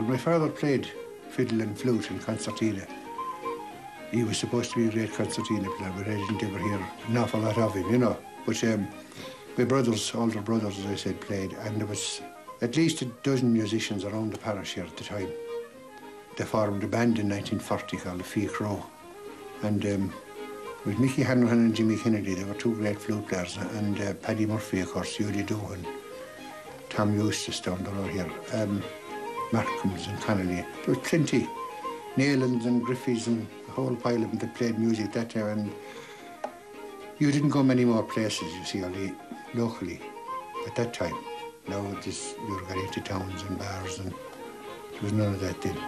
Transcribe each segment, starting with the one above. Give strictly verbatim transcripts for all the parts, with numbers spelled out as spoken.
my father played fiddle and flute and concertina. He was supposed to be a great concertina player, but I didn't ever hear an awful lot of him, you know. But um, my brothers, older brothers, as I said, played, and there was at least a dozen musicians around the parish here at the time. They formed a band in nineteen forty called the Fiach Row. And um, with Mickey Hanrahan and Jimmy Kennedy, they were two great flute players, and uh, Paddy Murphy, of course, Judy Doohan, Tom Eustace down the road here, um, Markhams and Connolly. There was plenty, Naylands and Griffiths and a whole pile of them that played music that time. And you didn't go many more places, you see, only locally at that time. Now it is, you were getting to towns and bars, and there was none of that then.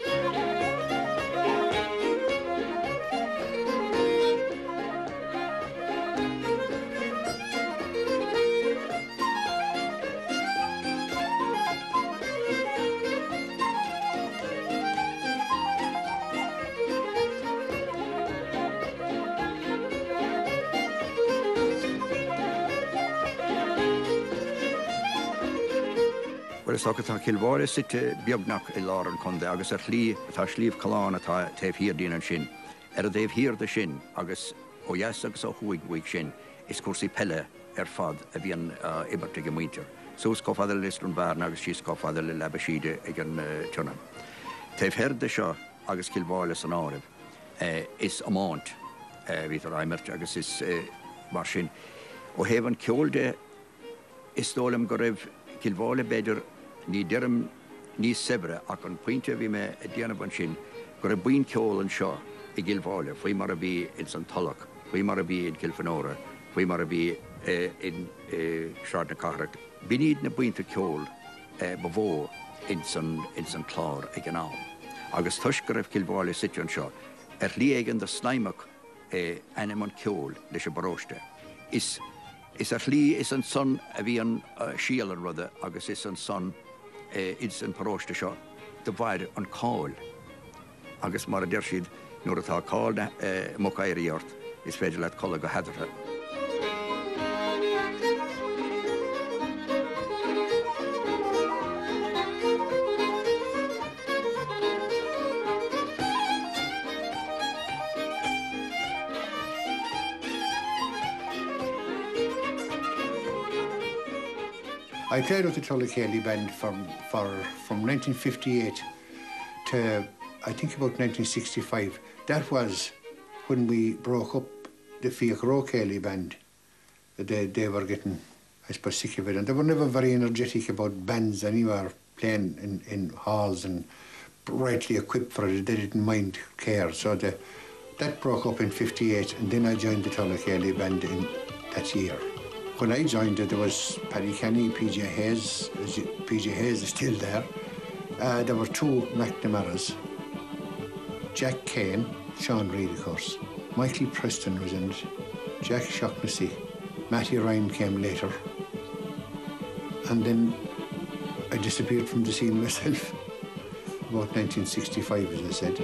Well, it's like a Kilbore sitte biognach I Lauren Conde, agus er hlí, tá slíf Calán atá taobh hir dín an sin. Er a taobh hir de sin, agus ó yes agus ó huig huig sin, is cuasaí pelle ar fad a bhíon ibertí go muintir. So is cofadal listún bharn agus sí is cofadal le lebasíide ag an turnam. Taobh hir de seo agus Kilbore san áibh is amánt, vítar aimert agus is mar sin. Ó hef an ceolde is dólam go raibh Kilbore beidir ní dearm ní sebre ach an pointe bhí me a déanamh an sin go raibh buin ceol an seo i Gilbhile, faoi mar a bhí in San Tulloch, faoi mar a bhí in Kilfenora, faoi mar a bhí in Shard na Carrack. Bhí níd na buinte ceol ba bhó in San Clár ag an am. Agus tuis go raibh Kilbhile site an seo, ar lí ag an de snaimach anam an ceol leis a baróiste. Is Is ar lí is an son a bhí an síal an rudde, agus is an son is an paróiste seo, de bhaid an cáil. Agus mar a deir siad nuair atá cáil na mucha éiríart, is féidir leat colla go headartha. I played with the Tullocheli band from, for, from nineteen fifty-eight to, I think, about nineteen sixty-five. That was when we broke up the Fiach Row Kelly band. They, they were getting, I suppose, sick of it. And they were never very energetic about bands anywhere, playing in, in halls and rightly equipped for it. They didn't mind, care. So the, that broke up in fifty-eight, and then I joined the Tullocheli band in that year. When I joined it, there was Paddy Kenny, P J Hayes. P J Hayes is still there. Uh, there were two McNamara's. Jack Kane, Sean Reid, of course. Michael Preston was in it. Jack Shaughnessy. Matty Ryan came later. And then I disappeared from the scene myself. About nineteen sixty-five, as I said.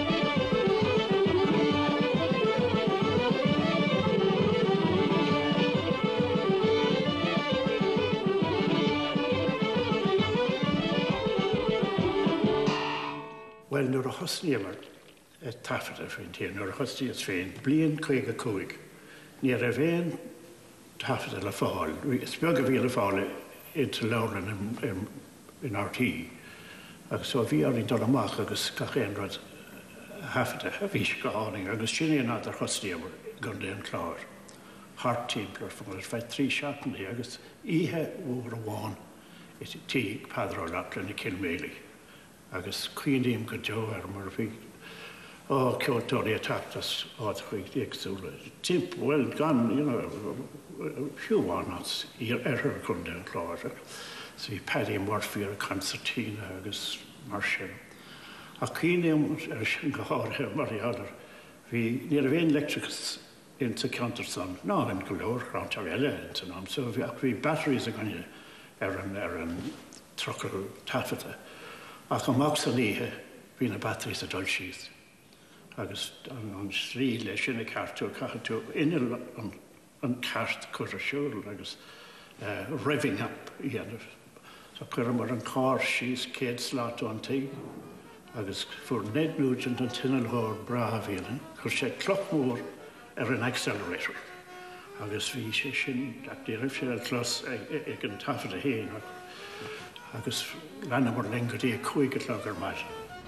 Well, nuair a thosníomar tafada féin tír, nuair a thosníos féin, blian chuig a cúig. Ní a bhéin tafada le fáil. Spiog a bhí le fáil into Lauren in R T. Agus so bhí ar í dul amach agus gachéan rud hafada a bhí go háning, agus sinné ná ar thosníomar gun déan clár. Hart timplar fan ar feit trí seatannaí agus ihe ór a bháin is tíig padró laplan i Kilmaley. Agus cuiníim go deo ar mar bhí ó ceoltóirí atáachtas áit chuig éagsúla. Timp, well, gan, you know, few annats ar ar chun den cláir. So bhí Paddy Murphy ar concertina agus mar sin. A cuiníim ar sin go háthe mar ealar, bhí ní a bhéon electricus in sa Canterson, ná an go leor grant ar eile in sa nám. So bhí batteries a gine ar an ar an truckle tafata. Ach amach sa níthe, bhí na batteries a dul síos. Agus an srí leis sin a cartú, cartú inil an cart chuir a siúil agus revving up dhéanamh. Tá chuir mar an cáir síos céad slát an taí, agus fuair Ned Nugent an tinneilthóir bratha bhíonna, chuir sé cloch mór ar an accelerator. Agus bhí sé sin ag dé raibh sé clos ag an tafad a héin, agus lena mar lengadí a chuige legar maith.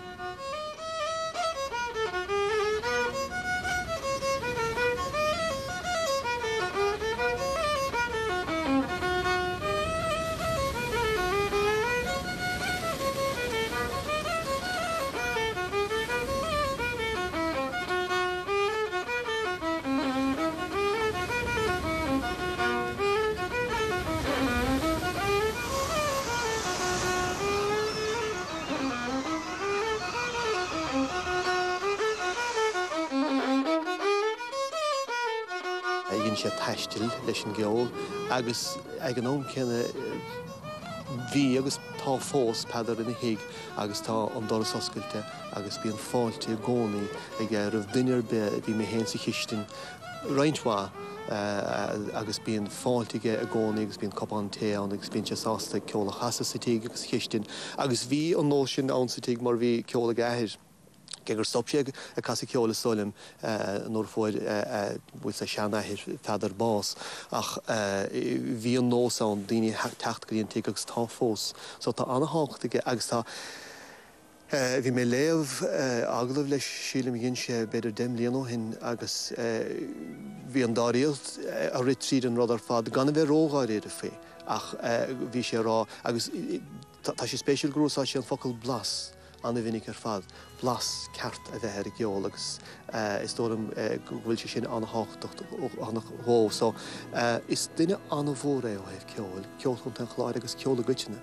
sé taistil leis an geol, agus ag an ón cenne bhí agus tá fós pedar in hig agus tá an doras oscailte agus bí an fáilte a gcónaí ag rah duinear be bhí mé héin sa chiistin rointhá agus bí an fáilte a gcónaí agus bí an copán téán agus bíon sé sásta ceola chasa sa tíig agus chiistin agus bhí an nó sin ann sa tíig mar bhí ceola gathir. Gegur stopsig a casa ceola solim nóair fóid bhfuil sa seanahir fadar bás ach bhí an nós an daoine techt go dtíon tí agus tá fós. So tá anna háchtaige agus tá bhí mé léamh aglah leis sílim ginn sé beidir dem líonó hin agus bhí an dáíocht a rit tríd an rud ar fad gan bheith rógáir éidir fé ach bhí sé rá agus tá sé spéisiúil grúsá sé an focail blas. Anna vinnig ar fad blas ceart a bheith ar geol agus is dóm bhfuil sé sin anna háachtacht anna hó. So is duine anna bhór é ó heh ceol, ceol chun an chláir agus ceola goitine.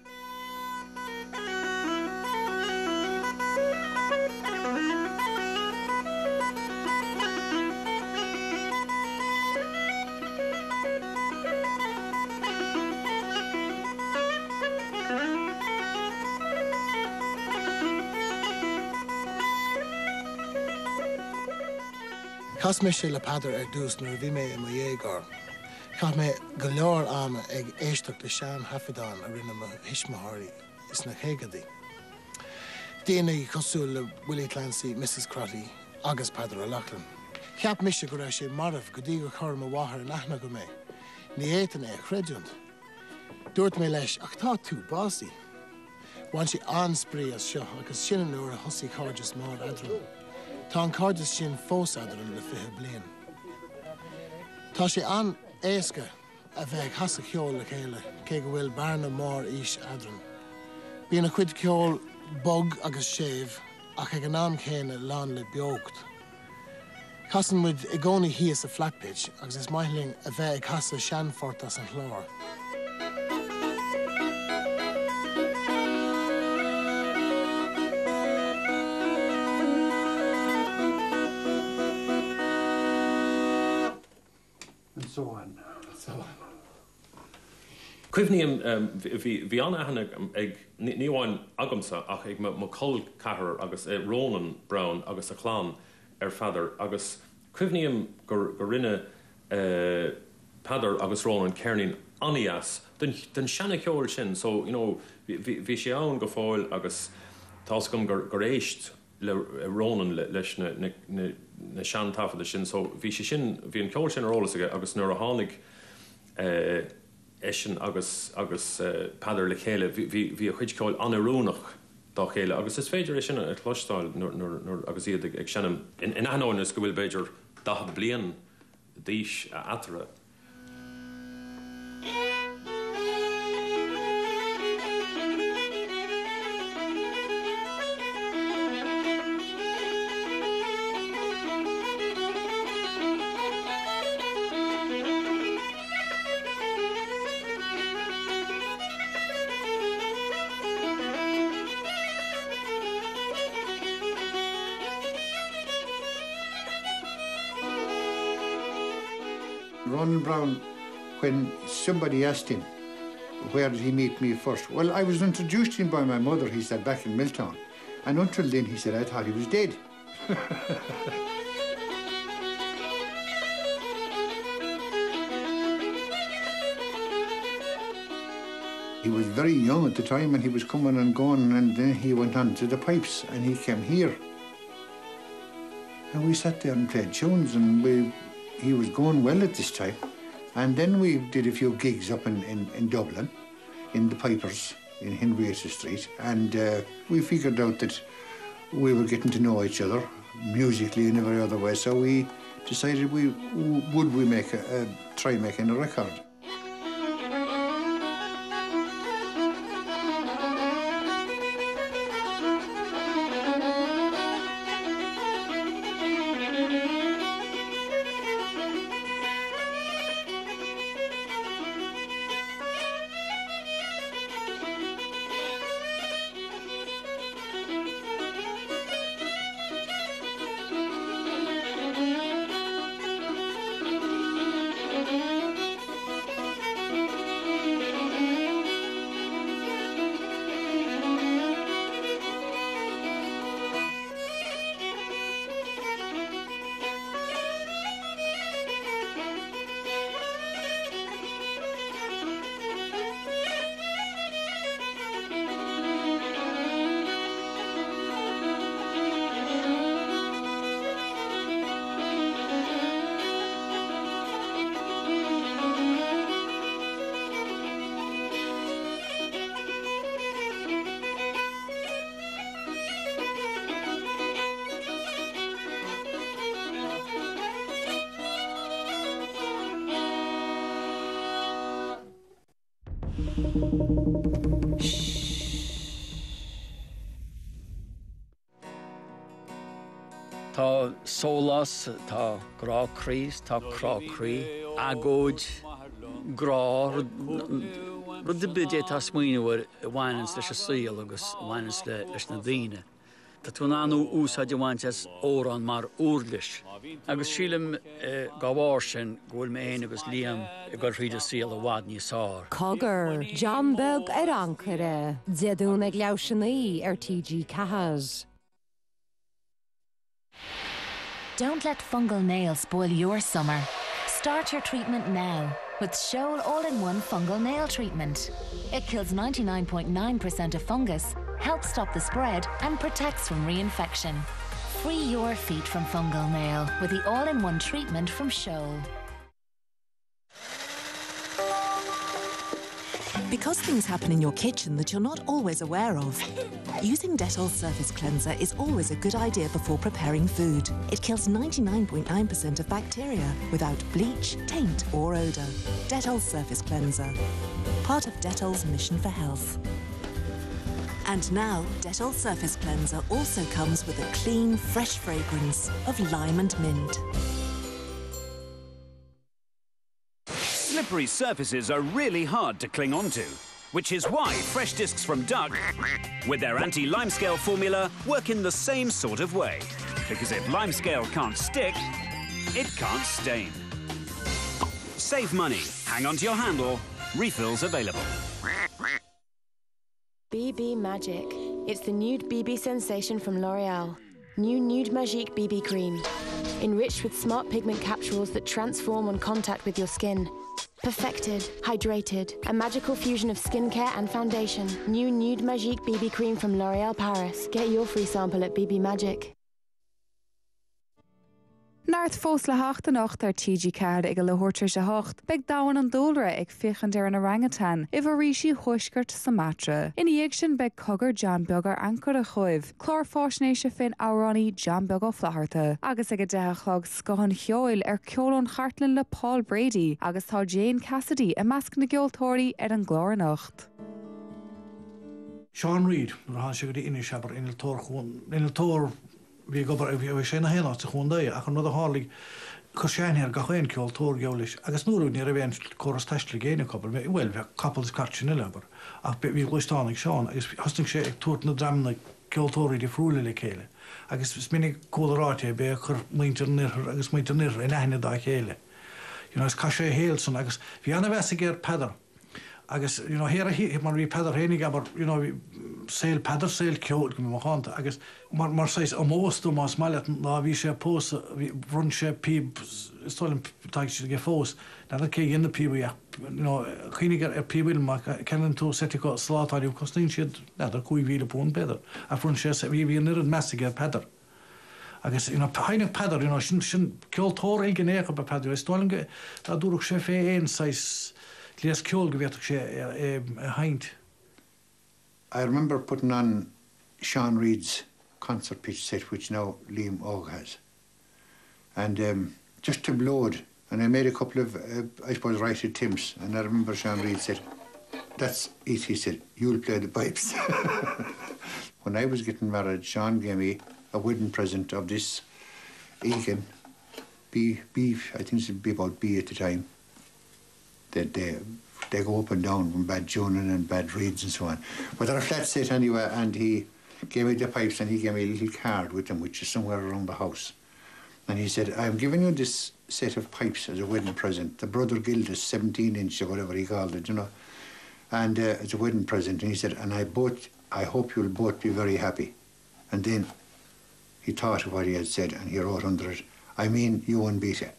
Cas me sé le padar ar dús nuair bhí mé i mo dhéagair. Cas me go leor ama ag éisteach le sean hafadán a rinne mo hismathirí is na chégadí. Déana cosúil le Willie Clancy, Missus Crotty agus padar a Lachlan. Ceap mise go raibh sé marmh go dtí go chur mo bhathair nachna go mé. Ní éan é chreidiúnt. Dúirt mé leis ach tá tú básaí. Bhain sé ansprí as seo agus sin an nuair a thosaí cáirdeas mád adrum. Tá an cáirdeas sin fós adran le fiche bliain. Tá sé an éasca a bheith chasa ceol le chéile cé go bhfuil bearna mór ís adran. Bhíon a chuid ceol bog agus séimh ach ag an am chéine lán le beocht. Casan muid i gcónaí híos a flatpitch agus is maithling a bheith ag chasa seanfort as an chlár. So on. So on. Cuimhníam bhí anna hana ag níháin agamsa ach ag mo col cahar agus Ronan Brown agus a chlán ar fadar agus cuimhníam gur rinne padar agus Ronan cearnín anías den seanna ceoil sin, so you know bhí sé ann go fáil agus táscom gur éist le Ronan leis na sean tafada sin, so bhí sé sin bhí an ceoil sin arolalas aige agus nuair a tháinig éisin agus agus padar le chéile bhí a chuid ceoil anarúnach dá chéile agus is féidir é sin a chlostáil agus iad ag seanam in anónas go bhfuil beidir dá blian díos a atara. Ronan Brown, when somebody asked him, where did he meet me first? Well, I was introduced to him by my mother, he said, back in Milltown. And until then, he said, I thought he was dead. He was very young at the time and he was coming and going, and then he went on to the pipes and he came here. And we sat there and played tunes, and we, he was going well at this time. And then we did a few gigs up in, in, in Dublin, in the Pipers, in Henrietta Street, and uh, we figured out that we were getting to know each other, musically in every other way, so we decided we would we make a, a try making a record. Tá solas, tá grá crís, tá crá crí, agóid, grá, rud de bidé tá smuoinehar bhainans leis a síl agus bhainans leis na daoine. Tá tú anú úsáid bhaintas órán mar úrlis. Agus sílim gábhar sin ghfuil mé aon agus líam i gur tríd a síl a bhhad níos ár. Cogur, Jambug ar ancare, déadún ag leabhsinaí ar T G Cahas. Don't let fungal nail spoil your summer. Start your treatment now with Scholl All-in-One Fungal Nail Treatment. It kills ninety-nine point nine percent of fungus, helps stop the spread, and protects from reinfection. Free your feet from fungal nail with the all-in-one treatment from Scholl. Because things happen in your kitchen that you're not always aware of, using Dettol Surface Cleanser is always a good idea before preparing food. It kills ninety-nine point nine percent of bacteria without bleach, taint or odour. Dettol Surface Cleanser, part of Dettol's mission for health. And now, Dettol Surface Cleanser also comes with a clean, fresh fragrance of lime and mint. Slippery surfaces are really hard to cling onto, which is why fresh discs from Duck, with their anti-limescale formula, work in the same sort of way. Because if limescale can't stick, it can't stain. Save money, hang on to your handle, refills available. B B Magic. It's the nude B B sensation from L'Oreal. New Nude Magique B B Cream. Enriched with smart pigment capsules that transform on contact with your skin. Perfected, hydrated, a magical fusion of skincare and foundation. New Nude Magique B B Cream from L'Oreal Paris. Get your free sample at B B Magic. Naart fós le hachta nacht ar T G card ag a le hórtar se hocht, beg dawan an dólra ag fichan ar an orangutan, i bhrísi huisgurt Sumatra. In iag sin beg cogur John Begar ancor a chuiv, chlár fásnéise fin áráni John Begar flaharta, agus ag a dechog scohan cheoil ar ceolón chartlin le Paul Brady, agus tá Jane Cassidy a masc na geoltóirí ar an glór nacht. Sean Reid, ra sig di inni shabar in el tor khun, in el tor vi gobar vi vi shena hena te khun dai, ach no da harlig Coshan her gachen kjol tor gjólish, agus nuru ni reven koras tashli gene couple, well vi couples catching leber. Ach vi gustánig Sean, agus hosting sé tort na dramna kjol tori di frúle le kele. Agus sminnig kolorati be kur muinter nir, agus muinter nir in ahne da kele. You know, as kashe helson, agus vi anna vesiger padder. Agus, you know, here he man vi padder henig, aber, you know, sail padder sail ceol go machánta agus mar mar sais am móstú más maiile ná bhí sé pós run sé píb stoilm taig sé ge fós na cé dhéanana píb chuinigar ar píbil má cean tú setí go slátáiú costín siad neidir chuí bhíle pún beidir a frun sé bhí bhí ar an meige pedar. agus ina haine pedar sin sin ceoltóir ige nécha be pedar stoilm a dúach sé fé éon sais lías ceol go bhéach sé haint. I remember putting on Sean Reid's concert pitch set, which now Liam Og has. And um, just to blow and I made a couple of, uh, I suppose, righted Tims, and I remember Sean Reid said, that's it, he said, you'll play the pipes. When I was getting married, Sean gave me a wedding present of this Egan, B, B, I think it would be about B at the time, that they, they go up and down from bad tuning and bad reeds and so on. But they're a flat set anyway, and he gave me the pipes and he gave me a little card with them, which is somewhere around the house. And he said, I'm giving you this set of pipes as a wedding present. The Brother Guild is seventeen inch or whatever he called it, you know. And uh, it's a wedding present. And he said, and I both, I hope you'll both be very happy. And then he thought of what he had said and he wrote under it, I mean, you and Beta.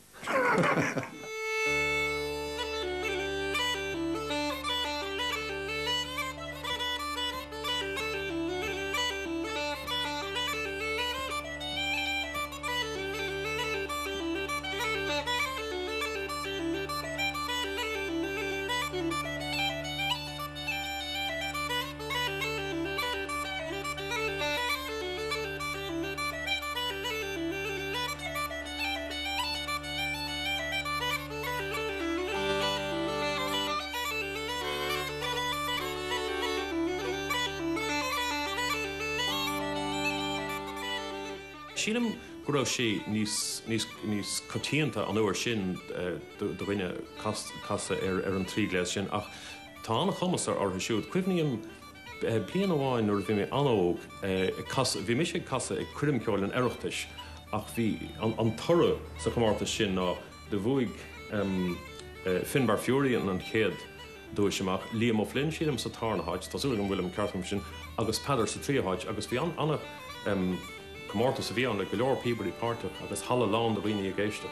Sílim go raibh sé níos níos cotíanta an uair sin do bhaine casa ar an trígléas sin ach tá anna chumasar ortha siúd cuimhníam blian amháin nuair bhí mé anóg bhí mé sé casa ag cuirim ceáil an aireachtais ach bhí an torra sa chumárta sin ná de bhuaig Finbar Fury an an chéad dúis semach Liam O'Flynn sílim sa tarnaáid tásúla an bhfuil cartam sin agus pedar sa tríáid agus bhí anna Comórta sa bhí an le go leor Peabody Park agus halla lán do bhaoine a géiste.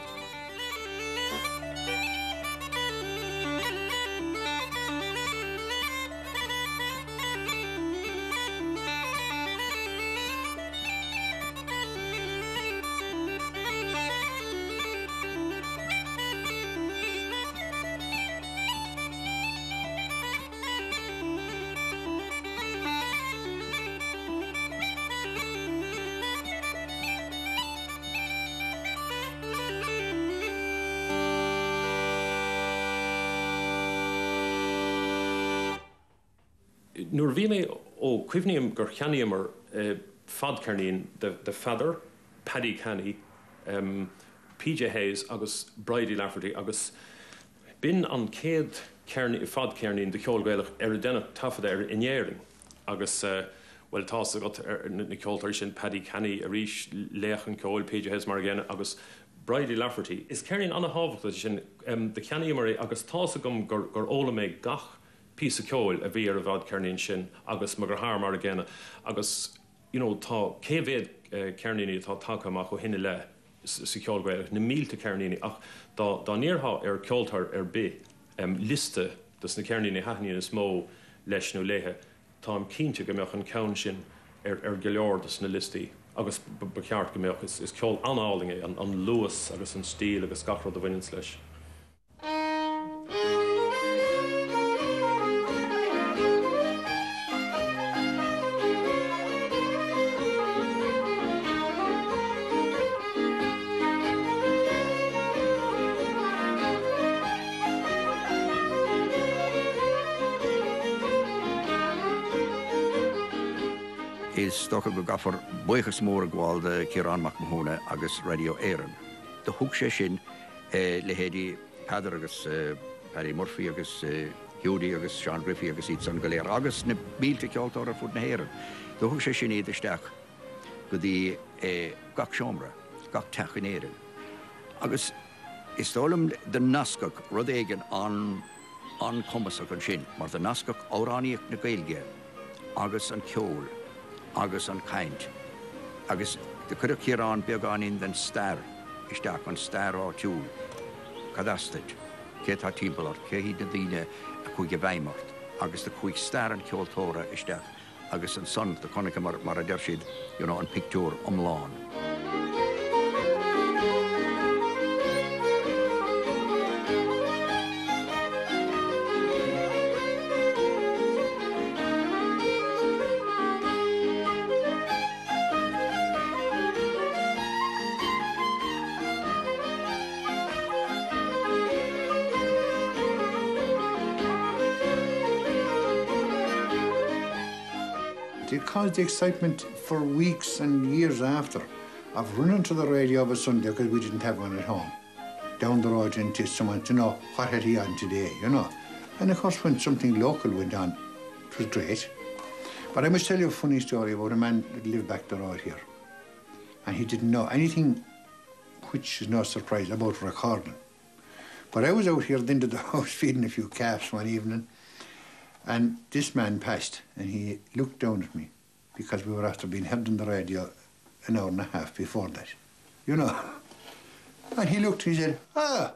Nuair bhí mé ó cuimhníam gur cheannaíam ar fadcarnín de feather, Paddy Kenny, um, P J Hayes agus Bridie Lafferty agus bin an céad fadcarnín de cheolgréilech ar denna tafada ar inéiring agus uh, well tá a got ar na ceoltar sin Paddy Kenny a rís léchan ceol P J Hayes mar ghéine agus Bridie Lafferty. Is ceirnín anna hábhachta sin um, de cheannaíam agus tá a gom gur gur óla mé gach pí a ceol a bhí ar a bhd cearnín sin agus mar gur thar mar a ggéine agus you know, tá céhhéad uh, cearníní tá take amach go hinine le sa ceolgréilech na mílta cearníní ach dá níortha ar ceoltar ar bé um, liste dus na cearníní haithníí is mó leis nó léthe tá am cínte go mbeoch an ceann sin ar ar go leor dus na listí agus ba ceart go mbeoch is, is ceol análinge an, an luas agus an stíl agus gachrod a bhainn leis. Is stocha go gafar buchas mór gháil de Ciarán Mac Mahona agus Radio Éireann. De thug sé sin le héadí Peadar agus Paddy Murphy agus Judy agus Sean Griffey agus iad san go léir agus na mílte ceoltóir ar fud na Éireann. De thug sé sin iad isteach go dtí gach seomra, gach teach in Éireann. Agus is tólam de nascach rud éigean an an cumasach an sin, mar de nascach óráníocht na Gaeilge agus an ceol, agus an caint. Agus de chuidir círán beag an in den star, isteach an star á tiúl. Cadastid, cé tá tíbalar, cé hí de dtíine a chuig a bhaimart, agus de chuig star an ceoltóra isteach, agus an son de conica mar, mar a dersid, you know, an pictúr omláin. It caused the excitement for weeks and years after of running to the radio of a Sunday because we didn't have one at home. Down the road into someone to know what had he on today, you know. And of course when something local went on, it was great. But I must tell you a funny story about a man that lived back the road here. And he didn't know anything, which is no surprise, about recording. But I was out here at the end of the house feeding a few calves one evening. And this man passed, and he looked down at me because we were after being held on the radio an hour and a half before that, you know. And he looked, he said, ah,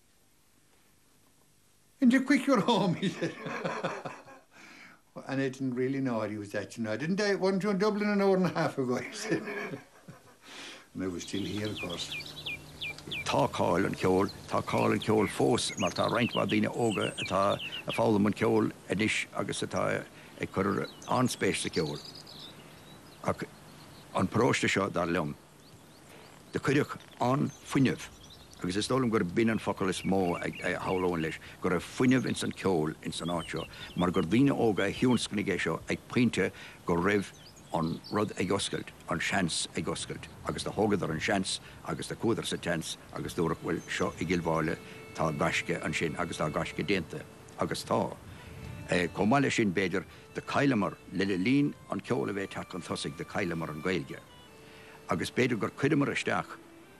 and you quick you're home, he said. And I didn't really know what he was at, you know. I didn't I wasn't you in Dublin an hour and a half ago, he said. And I was still here, of course. Tá cáil an ceol, tá cáil an ceol fós, mar tá roinnt má daoine óga atá a fálam an ceol inis agus atá ag chuir anspéis sa ceol. Ach an próiste seo dar leom. De chuideach an fuinneamh, agus is dólam gur bin an focail is mó ag hálóin leis, gur a fuinneamh in san ceol in san áit seo, mar gur daoine óga a hiúnscnig é seo ag pointe gur raibh an rud ag oscailt, an seans ag oscailt, agus de hógad ar an seans, agus de cúdar sa teans, agus dúrach bhfuil seo i gilbháile tá gaisce an sin, agus tá gaisce déanta, agus tá. Comáile sin beidir de caiilemar le le lín an ceola bheith teach an thosaigh de caiilemar an gailge. Agus beidir gur cuidimar isteach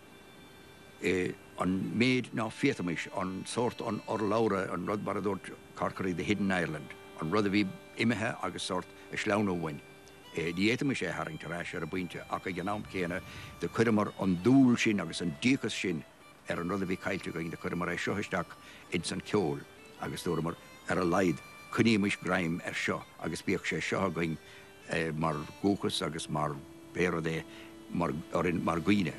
an méid ná fiatamis, an sort an orlaura, an rud baradúirt carcarí de Hidden Ireland, an rud a bhí imethe agus sort a sleanóhain. Diétam sé haring tarráis ar a buinte ach a gnáam céine de chuidimar an dúil sin agus an díchas sin ar an rud a bhí caiilte going de chuidimar é seoisteach in san ceol agus dúramar ar a laid chuníimiis graim ar seo agus bíoh sé seo going mar gúchas agus mar péradé mar orin mar guine.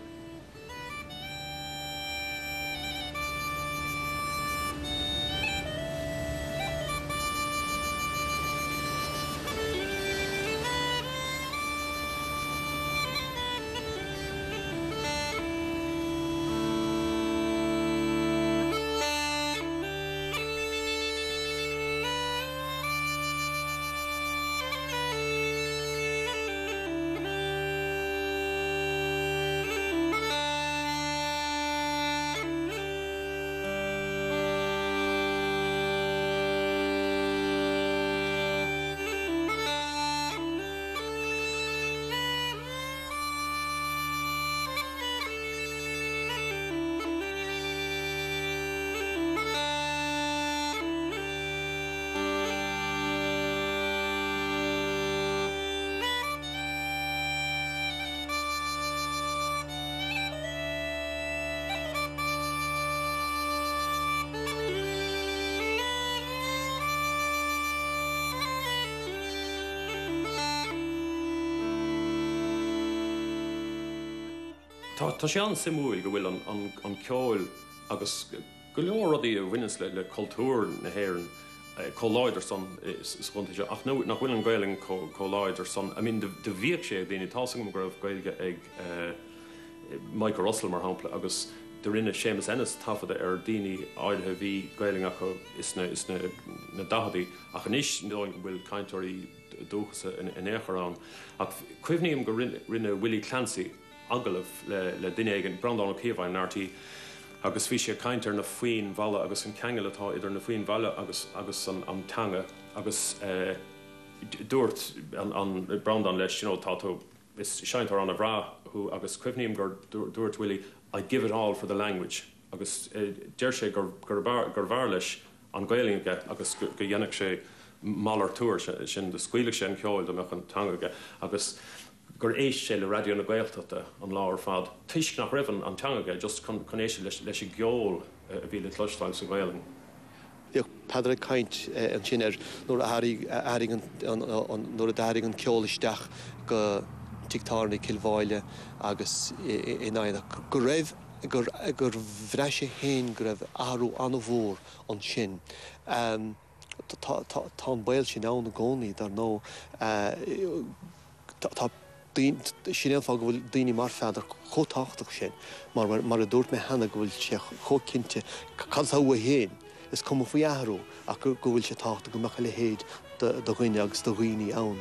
Tá sé an simúil go bhfuil an ceol agus go leor rudaí a bhaine le cultúr na hÉireann choláidir son scontaide ach nó nach bhfuil an gailing choláidir son. I mean de bhíoh sé daoine tásan go raibh gailge ag Michael Russell mar hampla agus de rinne Seamus Ennis tafada ar daoine áirithe bhí gailing acu is na dahadaí ach anis bhfuil cainteoirí dúchasa in éacharán ach cuimhníam go rinne Willie Clancy agalah le, le duine ag an Brandán ó Cíomháin nártaí agus bhí sé caintear na faoin bhalla agus an ceangal atá idir na faoin bhalla agus agus an an teanga agus uh, dúirt an, an Brandán leis, you know, táto is seintar an a bhrá who agus cuimhníam gur dúirt Willie, I give it all for the language agus uh, deir sé gur gur bhar leis an Gaeilge agus go dhéanach sé málar túir sin de scuileach sin ceáil do meach an tangaige agus gur ééis sé le radio na Gaeltachta an láir fad. Tuisc nach raibhann an tangaige just chun éisi leis leis geol a bhí le tluisteáil sa Gaeling. Bhíoh Peadar caint an sin ar nuair a daring an ceolaisteach go tictáirna Kilmhaile agus in éineach go raibh gur gur bhreise héin go raibh ahrú an bhór an sin. Tá an bail sin ná na gcónaí dar nó sin fá go bhfuil daoine mar féidir chotáchtach sin mar mar a dúirt me hena go bhfuil sé chócinnte cadtha héin is cum faoi ahrú ach go bhfuil sé táachta go mecha le héad do ghuiine agus do ghuiine ann.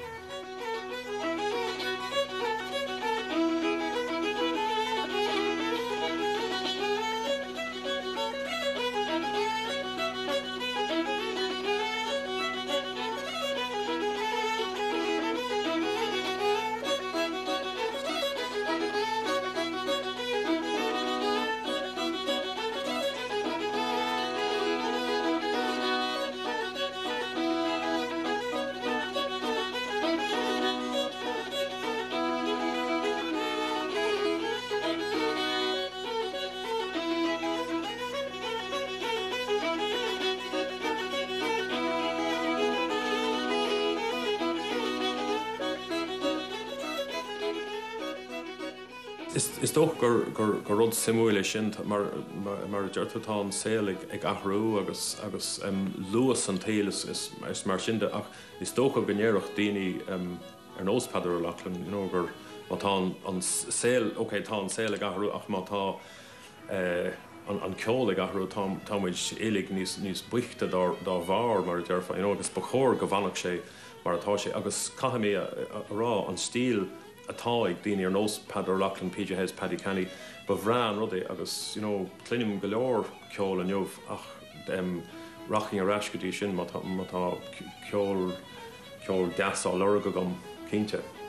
Is doch gur gur gur rud simúile sin mar mar deirtatá an saoil ag athrú agus agus luas an tail is is mar sin ach is doch go gnéireach daoine ar nós Peadar Ó Lachlan you know gur tá an saoil okay tá an saoil ag athrú ach má tá an ceol ag athrú tá muid élig níos níos buchte dá bhar mar dearfa you know agus ba chóir go bhanach sé mar atá sé agus caihamí rá an stíl atá ag daoine ar nós Peadar Ó Lachlan, P J Hayes, Paddy Kenny, ba bhrean rudaí agus you know clínim go leor ceol an jobh ach um, raching a reis go dtí sin má tá ceol ceol deasá lura go gom cínte.